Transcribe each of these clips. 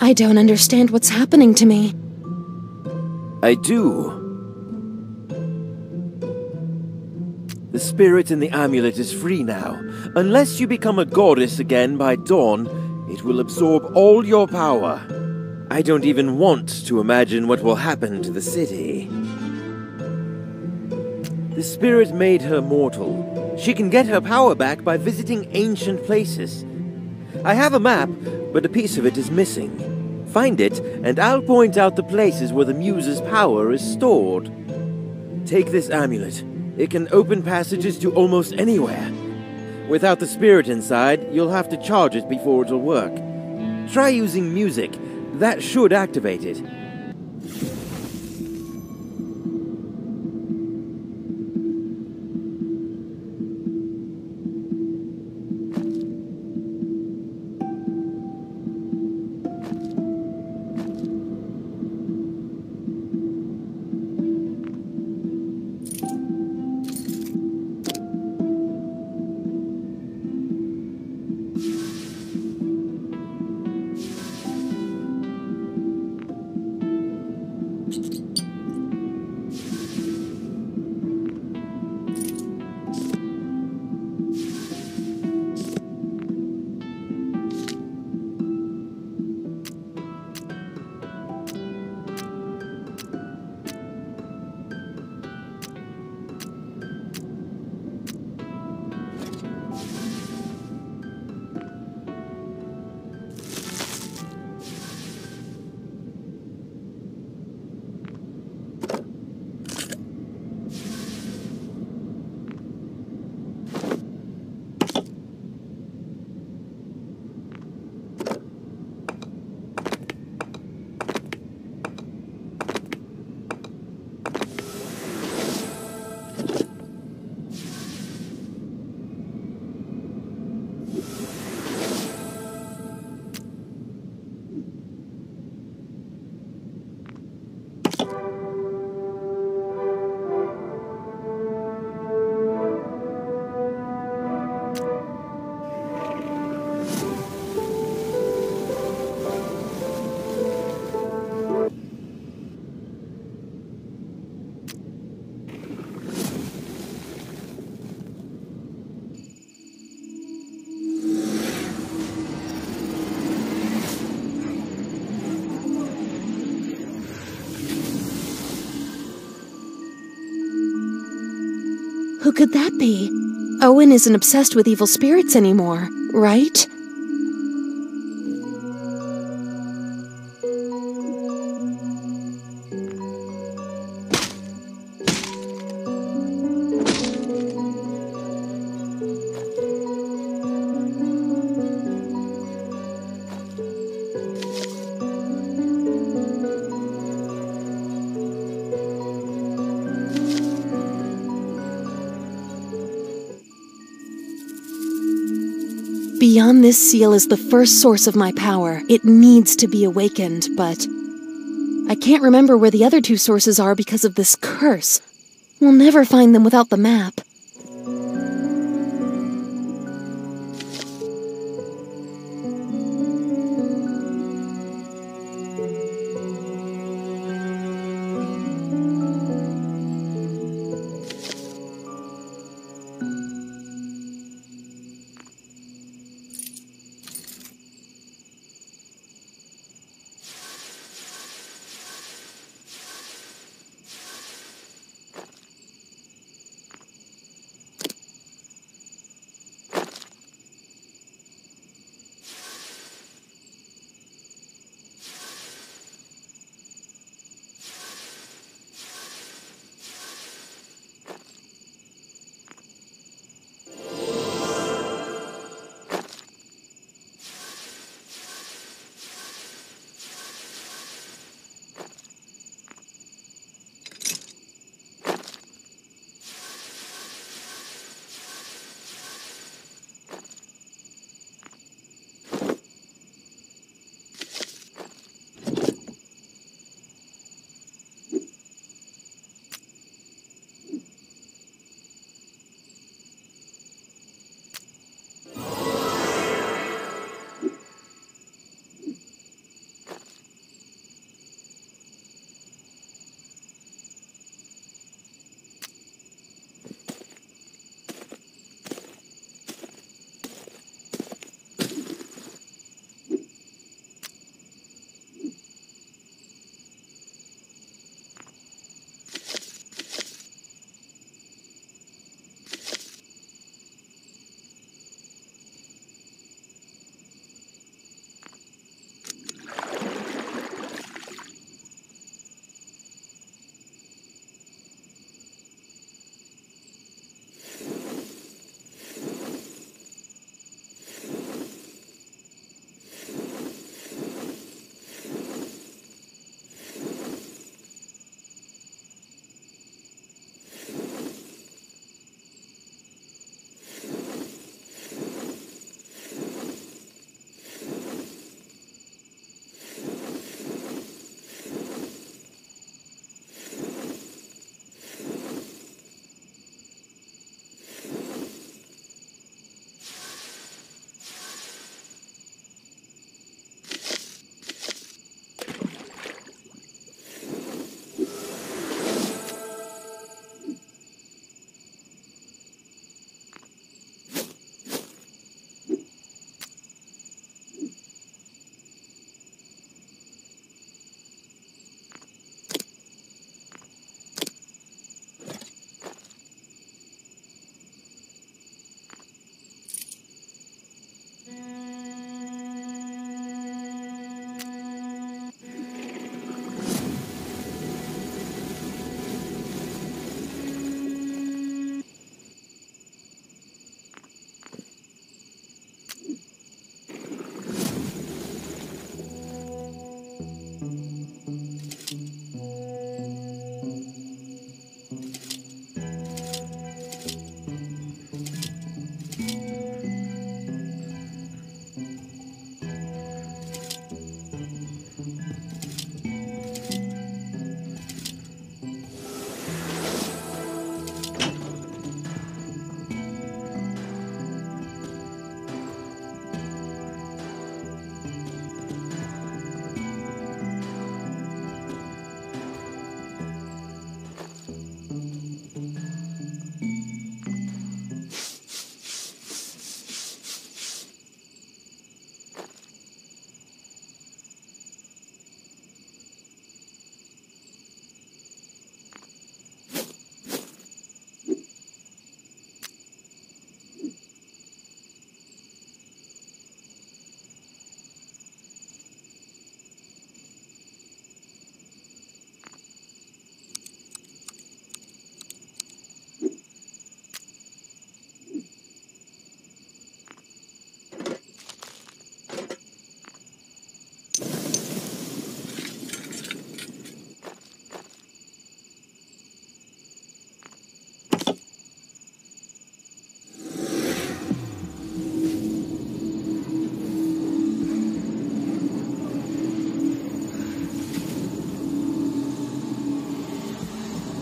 I don't understand what's happening to me. I do. The spirit in the amulet is free now. Unless you become a goddess again by dawn, it will absorb all your power. I don't even want to imagine what will happen to the city. The spirit made her mortal. She can get her power back by visiting ancient places. I have a map, but a piece of it is missing. Find it, and I'll point out the places where the Muse's power is stored. Take this amulet. It can open passages to almost anywhere. Without the spirit inside, you'll have to charge it before it'll work. Try using music. That should activate it. Who could that be? Owen isn't obsessed with evil spirits anymore, right? Beyond this seal is the first source of my power. It needs to be awakened, but I can't remember where the other two sources are because of this curse. We'll never find them without the map.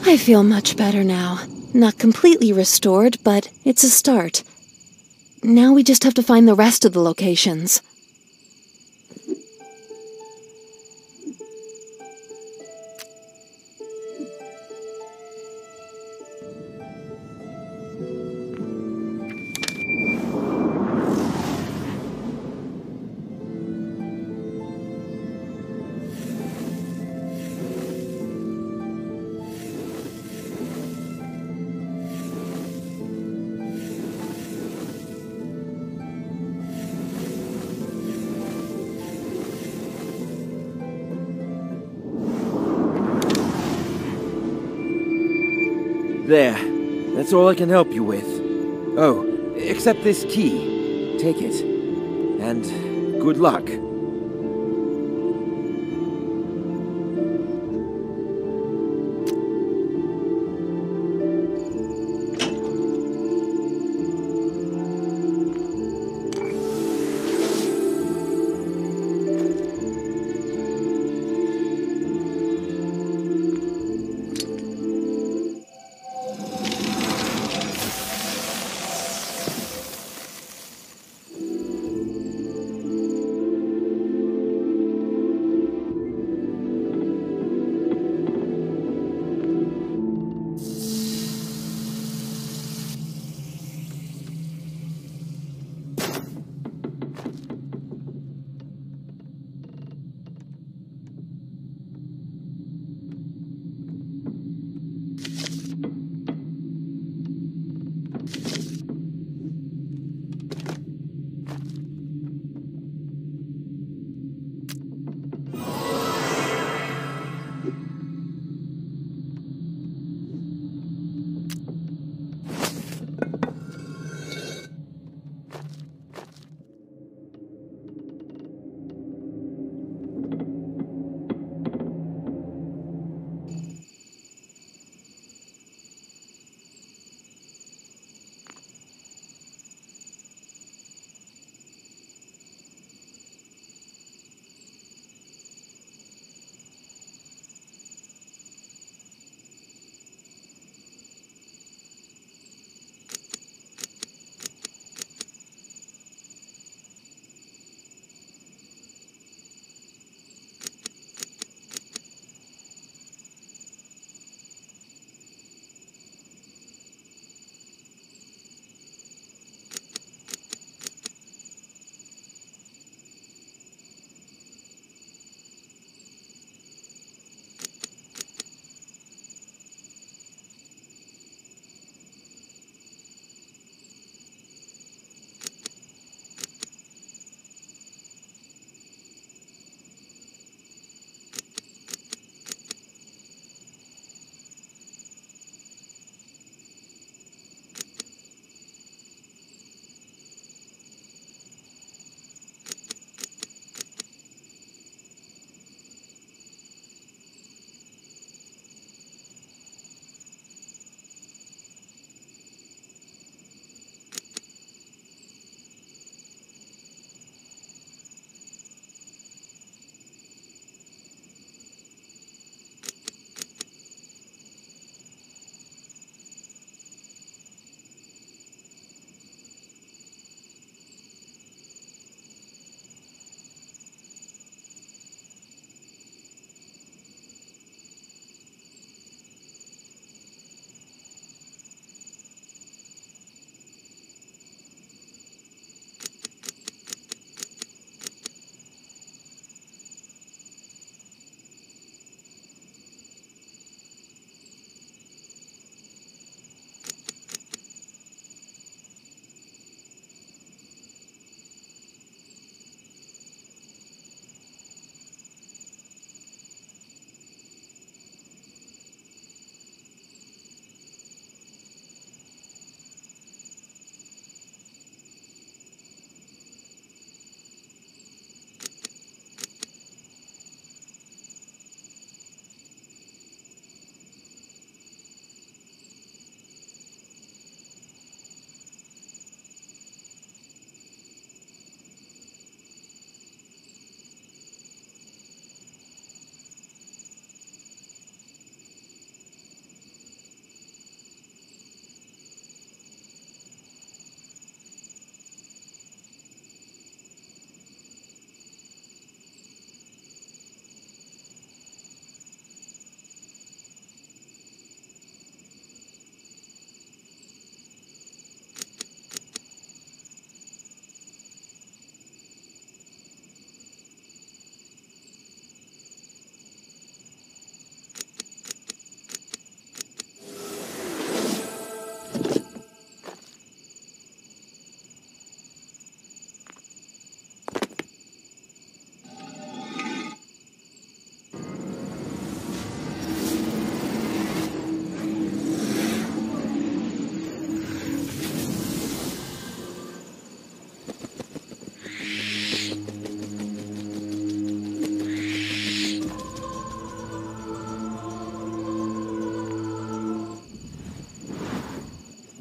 I feel much better now. Not completely restored, but it's a start. Now we just have to find the rest of the locations. There. That's all I can help you with. Oh, except this key. Take it. And good luck.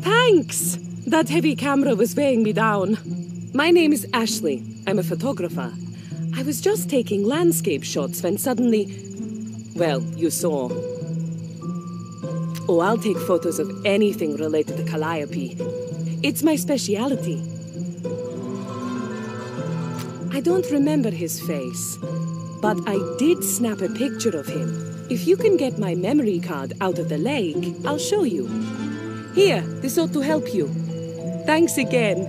Thanks! That heavy camera was weighing me down. My name is Ashley. I'm a photographer. I was just taking landscape shots when suddenly... well, you saw. Oh, I'll take photos of anything related to Calliope. It's my specialty. I don't remember his face, but I did snap a picture of him. If you can get my memory card out of the lake, I'll show you. Here, this ought to help you. Thanks again.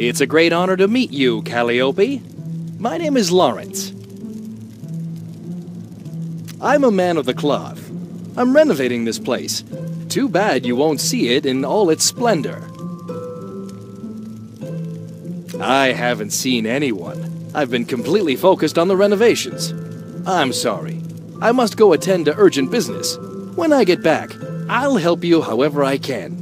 It's a great honor to meet you, Calliope. My name is Lawrence. I'm a man of the cloth. I'm renovating this place. Too bad you won't see it in all its splendor. I haven't seen anyone. I've been completely focused on the renovations. I'm sorry. I must go attend to urgent business. When I get back, I'll help you however I can.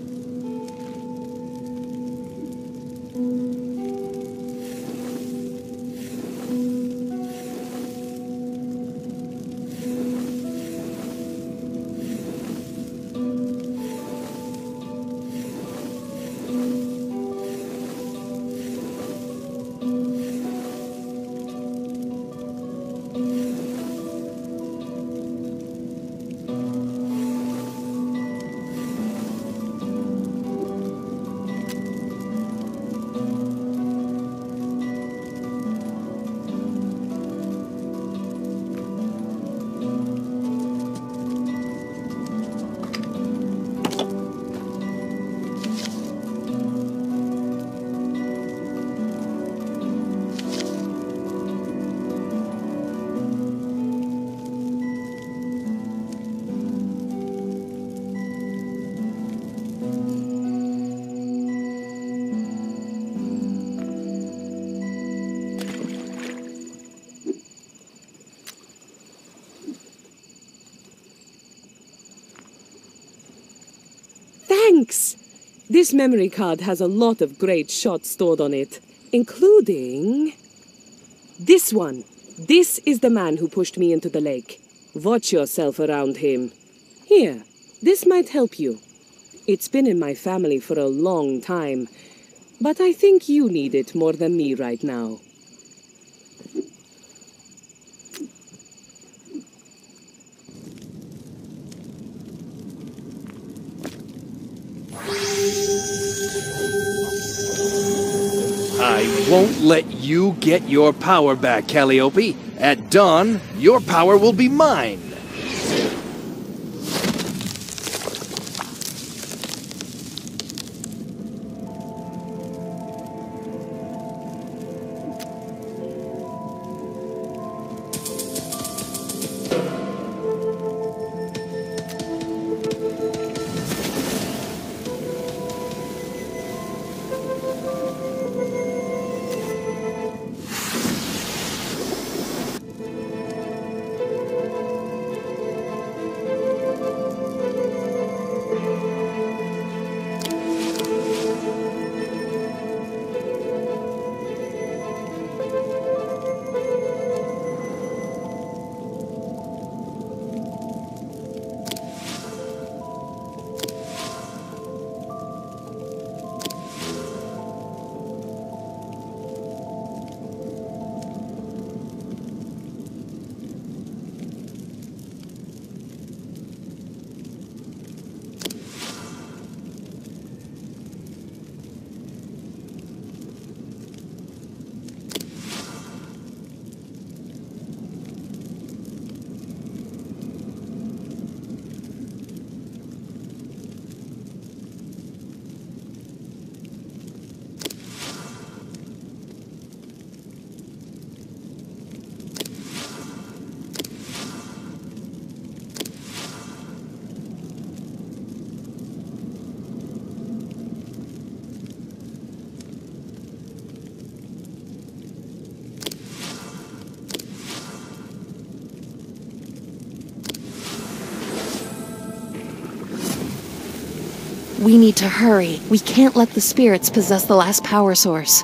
Thanks! This memory card has a lot of great shots stored on it, including... this one. This is the man who pushed me into the lake. Watch yourself around him. Here, this might help you. It's been in my family for a long time, but I think you need it more than me right now. I won't let you get your power back, Calliope. At dawn, your power will be mine. We need to hurry. We can't let the spirits possess the last power source.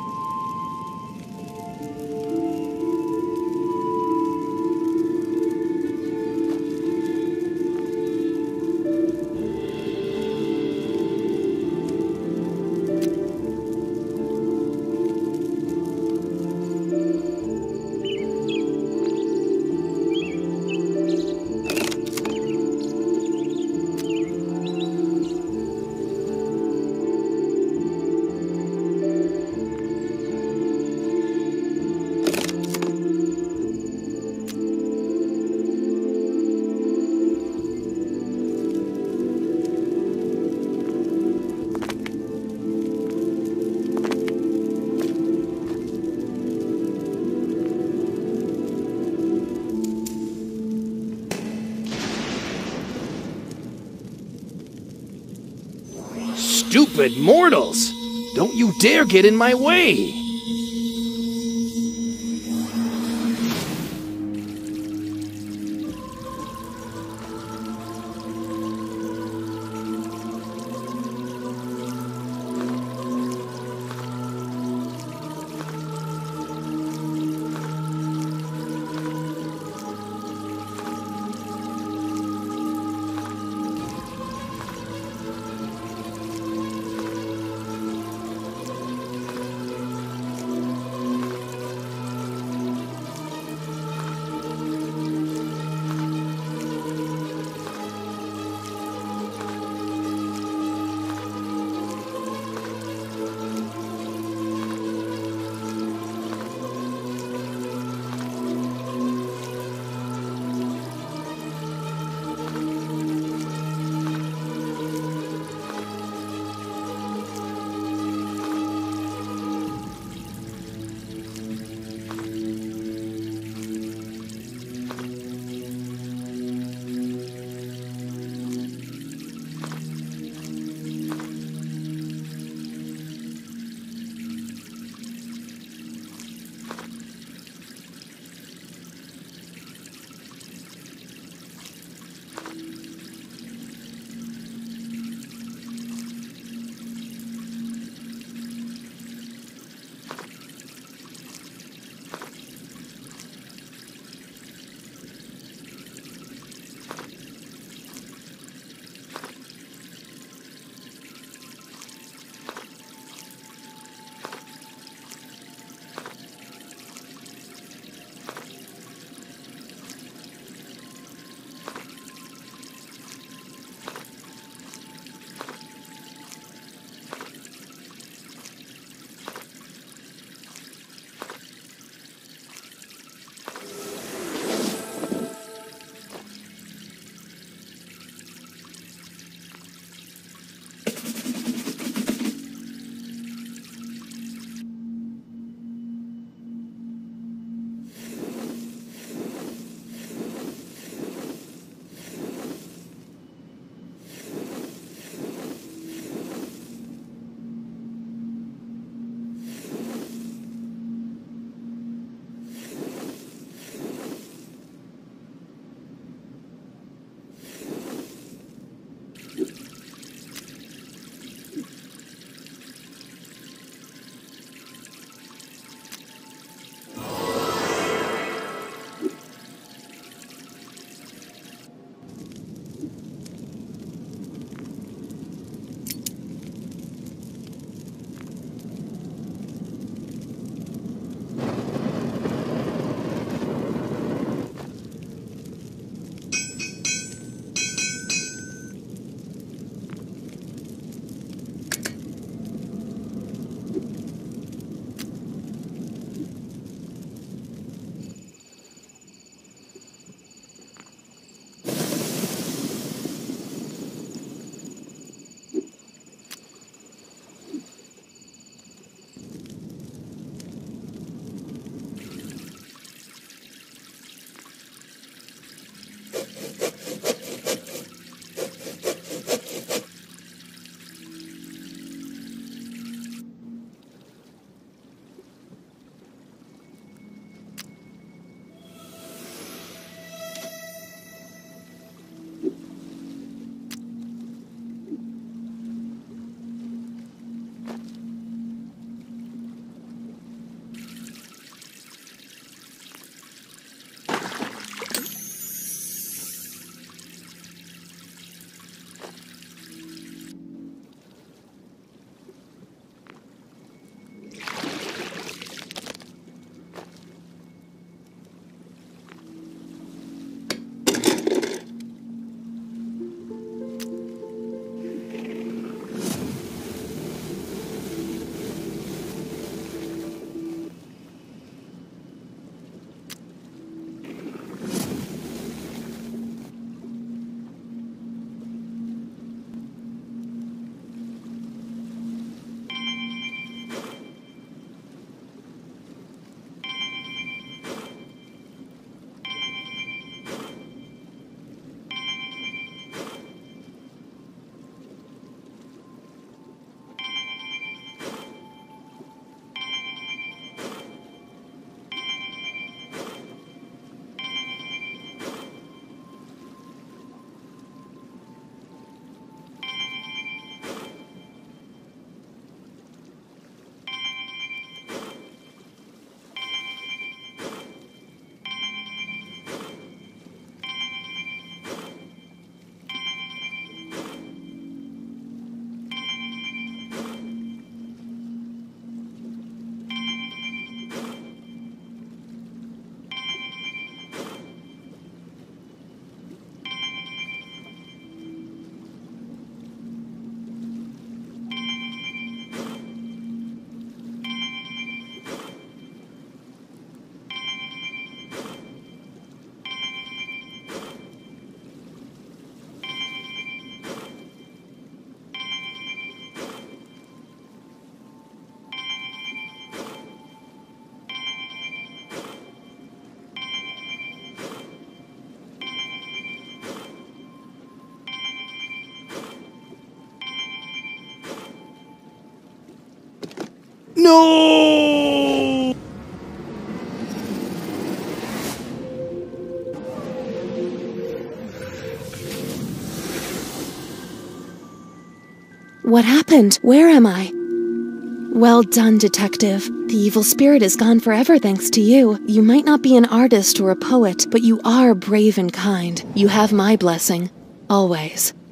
Stupid mortals! Don't you dare get in my way! No! What happened? Where am I? Well done, Detective. The evil spirit is gone forever thanks to you. You might not be an artist or a poet, but you are brave and kind. You have my blessing. Always.